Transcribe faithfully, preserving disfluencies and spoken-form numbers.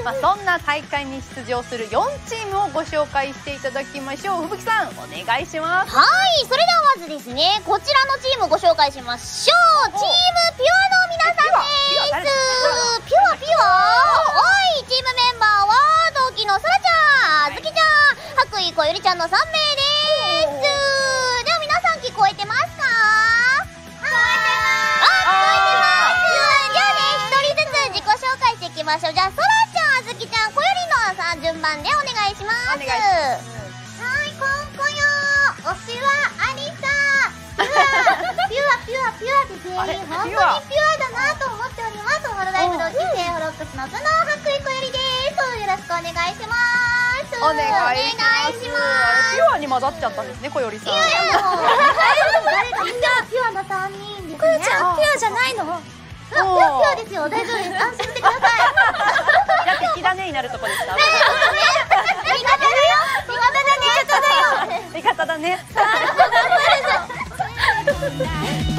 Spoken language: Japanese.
まあ、そんな大会に出場するよんチームをご紹介していただきましょう。ふぶきさん、お願いします。 はい、それではまずですね、こちらのチームをご紹介しましょう。チームピュアの皆さんです。ピュアピュア。はい、チームメンバーは同期のそらちゃん、あずきちゃん、白衣こよりちゃんのさんめいです。では皆さん聞こえてますか？聞こえてます。あ、聞こえてます。じゃあね、一人ずつ自己紹介していきましょう。じゃあそらちゃん、あずきちゃん、こよりのさん順番でお願いします。 お願いします。 はい、こんこよ推しはありさ。ピュアピュアピュアピュアで全員本当にピュアだなと思っております。ホロライブ同期生ホロックスの頭脳白衣こよりです。よろしくお願いします。 お願いします。 お願いします。 ピュアに混ざっちゃったんですね、こよりさん。 いやいや、もう誰かみんなピュアなさんにんですね。こよちゃんピュアじゃないの？ピュアピュアですよ、大丈夫です。安心してください。 じゃあ敵だねになるとこでした。 味方だよ、味方だね、味方だよ、 味方だね。